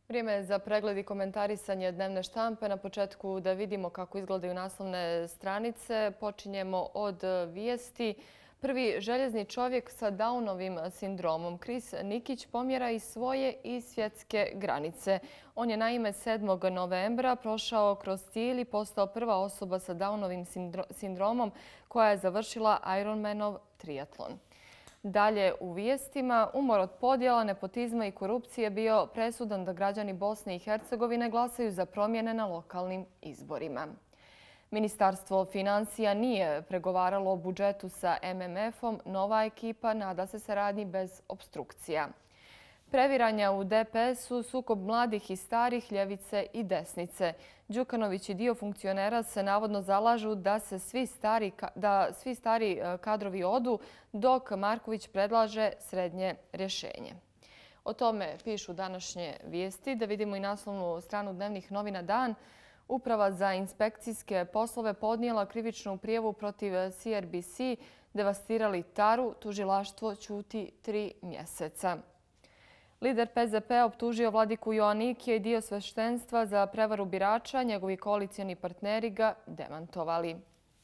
Vrijeme je za pregled i komentarisanje dnevne štampe. Na početku da vidimo kako izgledaju naslovne stranice. Počinjemo od vijesti. Prvi željezni čovjek sa Downovim sindromom. Chris Nikić pomjera i svoje i svjetske granice. On je naime 7. novembra prošao kroz cilj i postao prva osoba sa Downovim sindromom koja je završila Ironmanov triatlon. Dalje u vijestima, umor od podjela, nepotizma i korupcije bio presudan da građani Bosne i Hercegovine glasaju za promjene na lokalnim izborima. Ministarstvo financija nije pregovaralo o budžetu sa MMF-om. Nova ekipa nada se saradnji bez opstrukcija. Previranja u DPS-u, sukob mladih i starih, ljevice i desnice. Đukanović i dio funkcionera se navodno zalažu da svi stari kadrovi odu, dok Marković predlaže srednje rješenje. O tome pišu današnje vijesti. Da vidimo i naslovnu stranu dnevnih novina Dan. Uprava za inspekcijske poslove podnijela krivičnu prijavu protiv CRBC, devastirali Taru, tužilaštvo ćuti 3 mjeseca. Lider PZP optužio vladiku Joanikija i dio sveštenstva za prevaru birača. Njegovi koalicijani partneri ga demantovali.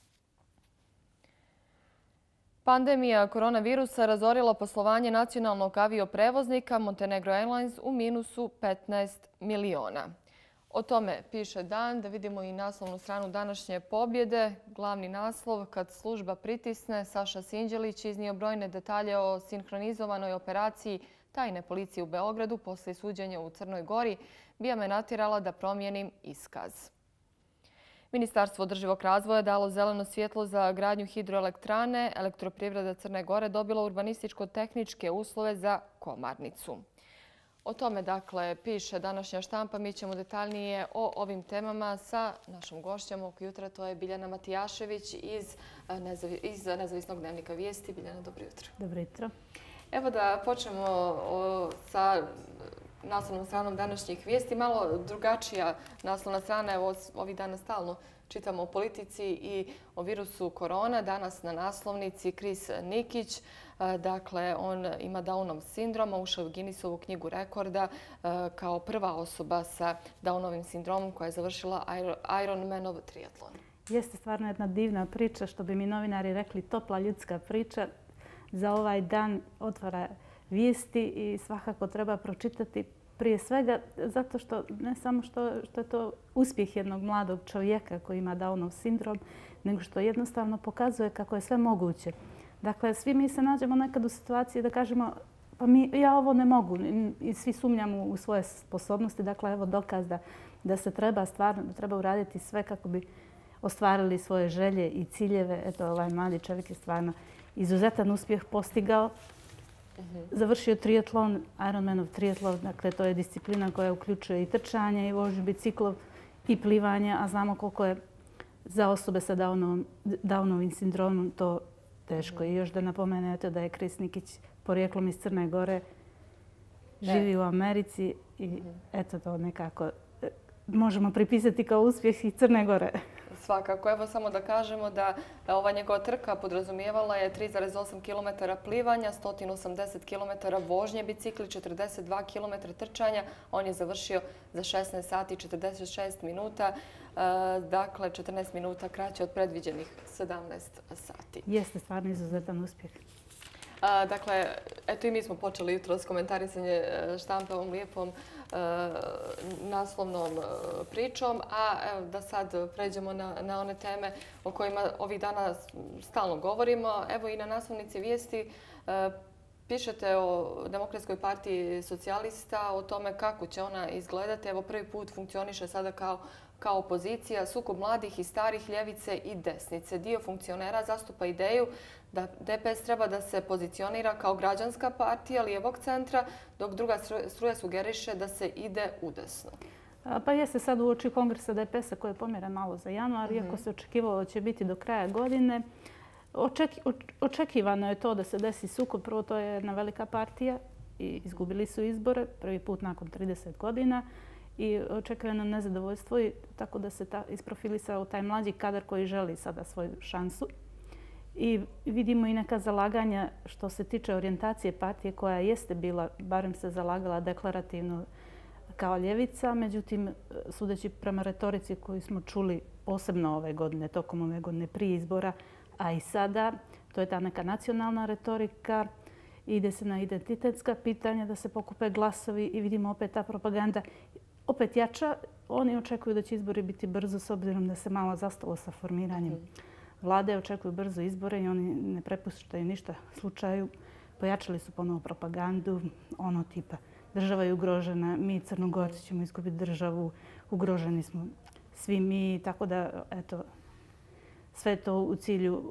Pandemija koronavirusa razorila poslovanje nacionalnog avioprevoznika. Montenegro Airlines u minusu 15 miliona. O tome piše Dan. Da vidimo i naslovnu stranu današnje pobjede. Glavni naslov: kad služba pritisne, Saša Sinđelić iznio brojne detalje o sinhronizovanoj operaciji tajne policije u Beogradu poslije suđenja u Crnoj Gori. Bija me natjerala da promijenim iskaz. Ministarstvo održivog razvoja dalo zeleno svjetlo za gradnju hidroelektrane. Elektroprivreda Crne Gore dobila urbanističko-tehničke uslove za Komarnicu. O tome, dakle, piše današnja štampa. Mi ćemo detaljnije o ovim temama sa našom gošćom ovog jutra. To je Biljana Matijašević iz Nezavisnog dnevnika vijesti. Biljana, dobro jutro. Dobro jutro. Evo da počnemo sa naslovnom stranom današnjih vijesti. Malo drugačija naslovna strana. Evo, ovih dana stalno čitamo o politici i o virusu korona. Danas na naslovnici Chris Nikić. Dakle, on ima Downov sindrom, ušao je u Guinnessovu knjigu rekorda kao prva osoba sa Downovim sindromom koja je završila Ironmanov triatlon. Jeste stvarno jedna divna priča, što bi mi novinari rekli, topla ljudska priča. Za ovaj dan otvara vijesti i svakako treba pročitati, prije svega zato što ne samo što je to uspjeh jednog mladog čovjeka koji ima Downov sindrom, nego što jednostavno pokazuje kako je sve moguće. Dakle, svi mi se nađemo nekad u situaciji da kažemo pa ja ovo ne mogu i svi sumnjamo u svoje sposobnosti. Dakle, evo dokaz da se treba uraditi sve kako bi ostvarili svoje želje i ciljeve. Eto, ovaj mladi čovjek je stvarno izuzetan uspjeh postigao. Završio triatlon, Ironmanov triatlon. Dakle, to je disciplina koja uključuje i trčanje, i vožnju biciklov, i plivanje, a znamo koliko je za osobe sa Downovim sindromom to teško. I još da napomenete da je Chris Nikić porijeklom iz Crne Gore, živi u Americi i eto to nekako možemo pripisati kao uspjeh iz Crne Gore. Svakako. Evo samo da kažemo da ova njegova trka podrazumijevala je 3,8 km plivanja, 180 km vožnje bicikli, 42 km trčanja. On je završio za 16 sati i 46 minuta, dakle 14 minuta kraće od predviđenih 17 sati. Jeste stvarno izuzetan uspjeh. Dakle, eto i mi smo počeli jutro s komentarisanje štampe ovom lijepom naslovnom pričom, a evo da sad pređemo na one teme o kojima ovih dana stalno govorimo. Evo i na naslovnici vijesti pišete o Demokratskoj partiji socijalista, o tome kako će ona izgledati. Evo prvi put funkcioniše sada kao opozicija, sukob mladih i starih, ljevice i desnice. Dio funkcionera zastupa ideju da DPS treba da se pozicionira kao građanska partija lijevog centra, dok druga struja sugeriše da se ide udesno. Pa jeste sad uoči kongresa DPS-a koji je pomjeren malo za januar, iako se očekivalo da će biti do kraja godine. Očekivano je to da se desi sukob. Prvo, to je jedna velika partija i izgubili su izbore prvi put nakon 30 godina. I očekujeno nezadovoljstvo i tako da se isprofilisao taj mlađi kadar koji želi sada svoju šansu. I vidimo i neka zalaganja što se tiče orijentacije partije koja jeste bila, barem se zalagala deklarativno kao ljevica. Međutim, sudeći prema retorici koju smo čuli posebno ove godine, tokom ove godine prije izbora, a i sada, to je ta neka nacionalna retorika, ide se na identitetska pitanja da se pokupe glasovi i vidimo opet ta propaganda opet jača. Oni očekuju da će izbori biti brzo s obzirom da se malo zastalo sa formiranjem vlade. Očekuju brzo izbore i oni ne prepuštaju ništa slučaju. Pojačali su ponovo propagandu, ono tipa država je ugrožena, mi Crnogorci ćemo izgubiti državu, ugroženi smo svi mi. Tako da, eto, sve to u cilju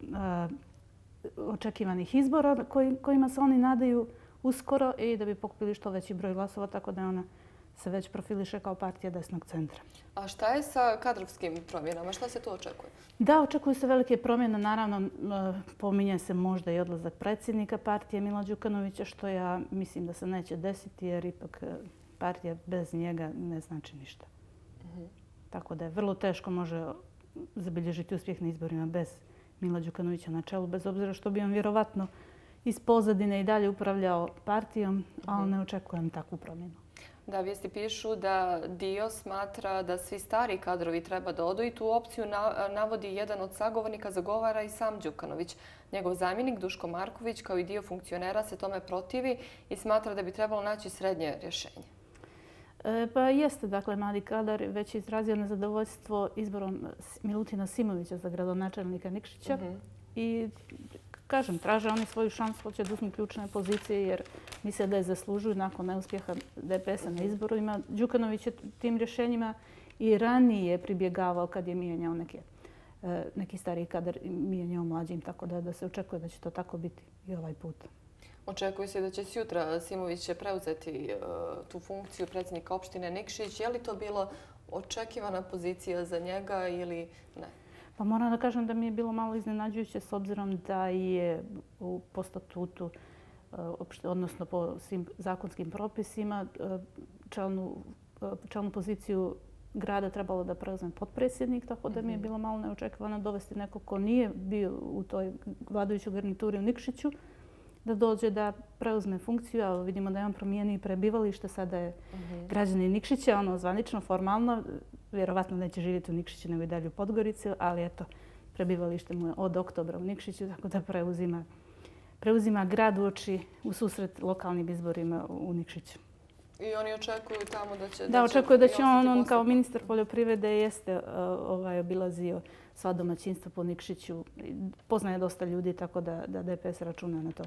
očekivanih izbora kojima se oni nadaju uskoro i da bi pokupili što veći broj glasova, tako da ona se već profiliše kao partija desnog centra. A šta je sa kadrovskim promjenama? Šta se tu očekuje? Da, očekuju se velike promjene. Naravno, pominje se možda i odlazak predsjednika partije Mila Đukanovića, što ja mislim da se neće desiti jer ipak partija bez njega ne znači ništa. Tako da je vrlo teško može zabilježiti uspjeh na izborima bez Mila Đukanovića na čelu, bez obzira što bi on vjerovatno iz pozadine i dalje upravljao partijom, ali ne očekujem takvu promjenu. Da, vijesti pišu da dio smatra da svi stari kadrovi treba da odu i tu opciju navodi jedan od sagovornika, zagovara i sam Đukanović. Njegov zamjenik Duško Marković kao i dio funkcionera se tome protivi i smatra da bi trebalo naći srednje rješenje. Pa jeste, dakle, mladi kadar već izrazio nezadovoljstvo izborom Milutina Simovića za gradonačelnika Nikšića i kažem, traže oni svoju šansu, hoće da uzmu ključne pozicije jer misle da je zaslužuju nakon neuspjeha DPS-a na izborima. Đukanović je tim rješenjima i ranije pribjegavao kad je mijenjao neki stariji kadar i mijenjao mlađim, tako da se očekuje da će to tako biti i ovaj put. Očekuje se da će sutra Simović preuzeti tu funkciju predsjednika opštine Nikšić. Je li to bilo očekivana pozicija za njega ili ne? Pa moram da kažem da mi je bilo malo iznenađujuće s obzirom da je po statutu, odnosno po svim zakonskim propisima, čelnu poziciju grada trebalo da preuzme potpredsjednik, tako da mi je bilo malo neočekivano dovesti nekog ko nije bio u toj vladajućoj garnituri u Nikšiću, da dođe da preuzme funkciju, a vidimo da je on promijenio prebivalište, sada je građanin Nikšića, ono zvanično, formalno, vjerovatno neće živjeti u Nikšiću nego i dalje u Podgorici, ali eto, prebivalište mu je od oktobra u Nikšiću, tako da preuzima grad u susret lokalnim izborima u Nikšiću. I oni očekuju tamo da će... Da, očekuju da će on kao ministar poljoprivrede jeste obilazio sva domaćinstva po Nikšiću. Poznaje dosta ljudi, tako da DPS računa na to.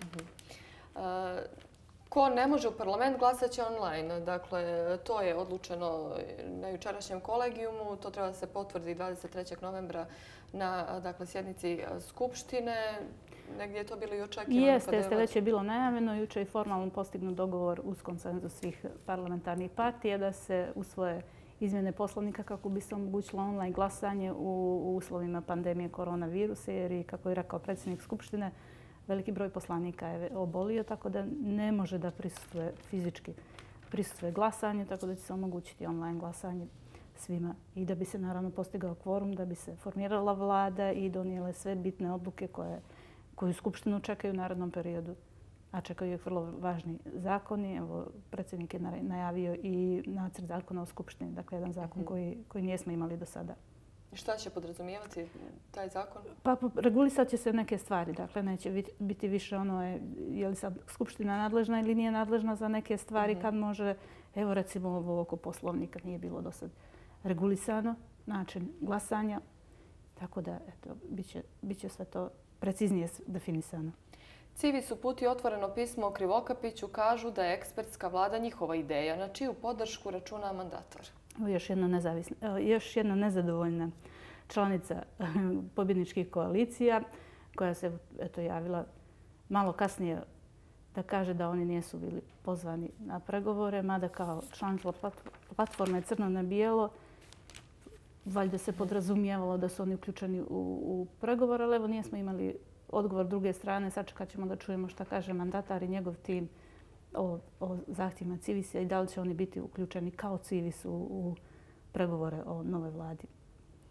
Ko ne može u parlament glasat će online. Dakle, to je odlučeno na jučerašnjem kolegijumu. To treba da se potvrdi 23. novembra na sjednici Skupštine. Negdje je to bilo i očekivano. Jeste, već je bilo najavljeno. Jučer je formalno postignut dogovor uz konsenzus svih parlamentarnih partija da se usvoje izmjene poslovnika kako bi se omogućilo online glasanje u uslovima pandemije koronavirusa, jer i, kako je rekao predsjednik Skupštine, veliki broj poslanika je obolio, tako da ne može da fizički prisustvuje glasanju, tako da će se omogućiti online glasanje svima i da bi se naravno postigao kvorum, da bi se formirala vlada i donijele sve bitne odluke koju Skupštinu čekaju u narednom periodu. A čekaju ih vrlo važni zakoni. Evo, predsjednik je najavio i nacrt zakona o Skupštini, dakle jedan zakon koji nijesmo imali do sada. I šta će podrazumijevati taj zakon? Pa regulisat će se neke stvari. Dakle, neće biti više ono je li sad Skupština nadležna ili nije nadležna za neke stvari kad može, evo recimo ovo oko poslovnika nije bilo do sad regulisano, način glasanja. Tako da, eto, bit će sve to preciznije definisano. Civis uputi otvoreno pismo o Krivokapiću, kažu da je ekspertska vlada njihova ideja. Na čiju podršku računa mandatar? Još jedna nezadovoljna članica pobjedničkih koalicija koja se javila malo kasnije da kaže da oni nisu bili pozvani na pregovore, mada kao članica platforme Crno na bijelo valjda se podrazumijevalo da su oni uključeni u pregovore, ali evo nijesmo imali odgovor druge strane. Sačekat ćemo da čujemo šta kaže mandatar i njegov tim o zahtjevima Civisa i da li će oni biti uključeni kao Civis u pregovore o nove vladi.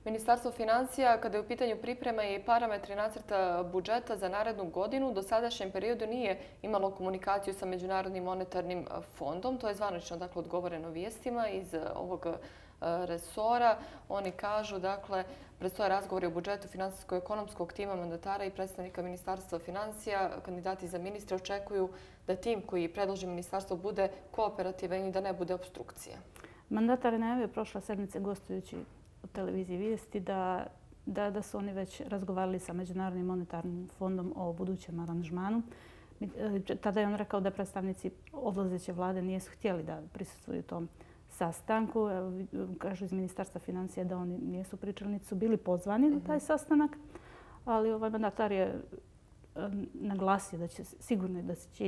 Ministarstvo financija, kada je u pitanju priprema i parametri nacrta budžeta za narednu godinu, do sadašnjem periodu nije imalo komunikaciju sa Međunarodnim monetarnim fondom. To je zvanično odgovoreno vijestima iz ovog resora. Oni kažu, predstoje razgovori o budžetu finansijsko-ekonomskog tima mandatara i predstavnika Ministarstva financija. Kandidati za ministre očekuju da tim koji predloži ministarstvo bude kooperativan i da ne bude obstrukcije. Mandatar je najavio prošle sedmice gostujući u televiziji Vijesti da su oni već razgovarali sa Međunarodnim monetarnim fondom o budućem aranžmanu. Tada je on rekao da predstavnici odlazeće vlade nisu htjeli da prisustvuju tom sastanku. Kažu iz Ministarstva financija da oni nisu pričali, niti su bili pozvani na taj sastanak. Ali mandatar je naglasio da će sigurno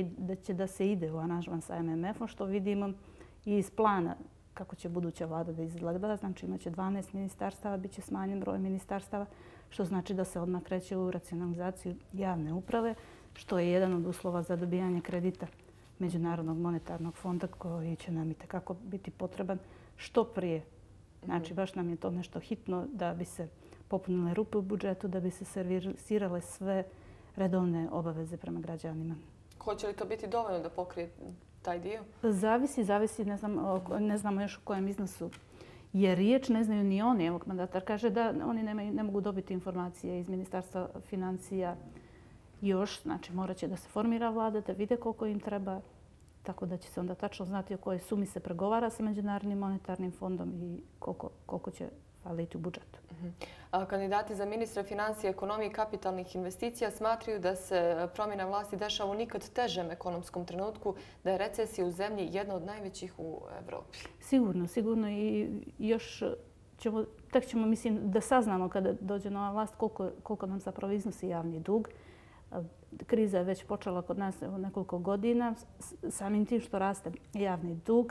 da se ide u aranžman sa MMF-om, što vidimo i iz plana kako će buduća vlada da izgleda. Znači imaće 12 ministarstava, bit će smanjen broj ministarstava, što znači da se odmah kreće u racionalizaciju javne uprave, što je jedan od uslova za dobijanje kredita Međunarodnog monetarnog fonda koji će nam itekako biti potreban što prije. Znači baš nam je to nešto hitno da bi se popunile rupe u budžetu, da bi se servisirale sve redovne obaveze prema građanima. Hoće li to biti dovoljno da pokrije taj dio? Zavisi. Ne znamo još o kojem iznosu je riječ. Ne znaju ni oni. Evo, mandatar kaže da oni ne mogu dobiti informacije iz Ministarstva financija još. Znači, morat će da se formira vlada, da vide koliko im treba. Tako da će se onda tačno znati o kojoj sumi se pregovara sa Međunarodnim monetarnim fondom i koliko će faliti u budžetu. Kandidati za ministra financija, ekonomije i kapitalnih investicija smatraju da se promjena vlasti dešava u nikad težem ekonomskom trenutku, da je recesija u zemlji jedna od najvećih u Evropi. Sigurno i još tek ćemo, mislim, da saznamo kada dođe nova vlast koliko nam zapravo iznosi javni dug. Kriza je već počela kod nas nekoliko godina, samim tim što raste javni dug,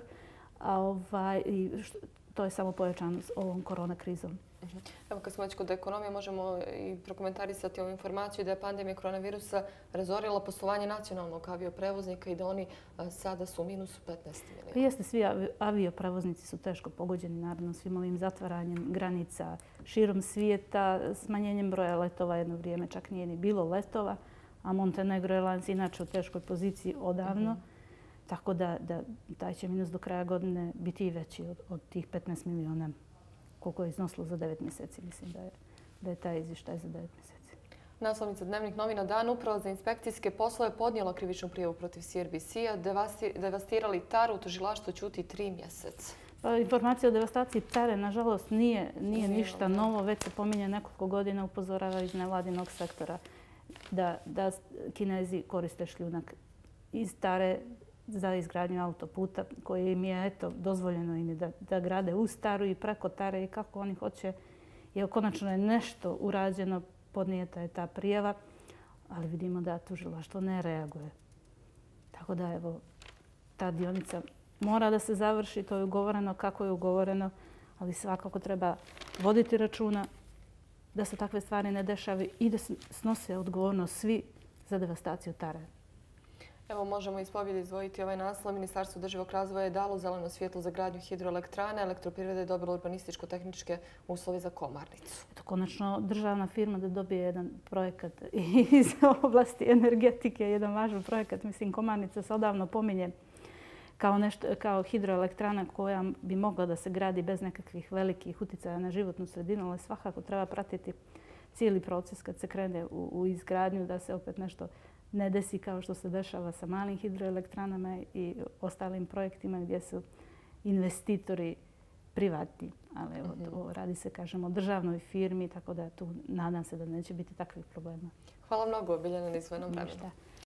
i to je samo pojačano s ovom korona krizom. Evo, kad smo već kod ekonomije, možemo i prokomentarisati ovu informaciju da je pandemija koronavirusa razorila poslovanje nacionalnog avioprevoznika i da oni sada su u minusu 15 milijuna. Jeste, svi avioprevoznici su teško pogođeni, naravno, svim ovim zatvaranjem granica širom svijeta, smanjenjem broja letova jedno vrijeme, čak nije ni bilo letova, a Montenegro Airlines inače u teškoj poziciji odavno. Tako da taj će minus do kraja godine biti i veći od tih 15 milijuna koliko je iznosilo za 9 mjeseci. Mislim da je taj izvještaj za 9 mjeseci. Naslovnica dnevnih novina Dan, Uprava za inspekcijske poslove podnijela krivičnu prijavu protiv CRBC-a, devastirali taru, u tužilaštvu ćuti 3 mjeseca. Informacija o devastaciji tare, nažalost, nije ništa novo. Već se pominje nekoliko godina, upozorava iz nevladinog sektora da Kinezi koriste šljunak iz tare za izgradnju autoputa koji im je dozvoljeno im je da grade uz taru i preko tare i kako oni hoće. Jer konačno je nešto urađeno, podnijeta je ta prijava, ali vidimo da tužilaštvo ne reaguje. Tako da evo, ta dionica mora da se završi, to je ugovoreno kako je ugovoreno, ali svakako treba voditi računa da se takve stvari ne dešavaju i da snose odgovornost svi za devastaciju tare. Evo, možemo iz pobjede izdvojiti ovaj naslov. Ministarstvo održivog razvoja je dalo zeleno svjetlo za gradnju hidroelektrane. Elektroprivreda je dobila urbanističko-tehničke uslove za Komarnicu. Konačno državna firma da dobije jedan projekat iz oblasti energetike, jedan važan projekat. Mislim, Komarnica se odavno pominje kao hidroelektrana koja bi mogla da se gradi bez nekakvih velikih uticaja na životnu sredinu, ali svakako treba pratiti cijeli proces kad se krene u izgradnju, da se opet nešto ne desi kao što se dešava sa malim hidroelektranama i ostalim projektima gdje su investitori privatni. Ali evo, radi se, kažemo, o državnoj firmi, tako da tu nadam se da neće biti takvih problema. Hvala mnogo, Biljana, na izdvojenom vremenu.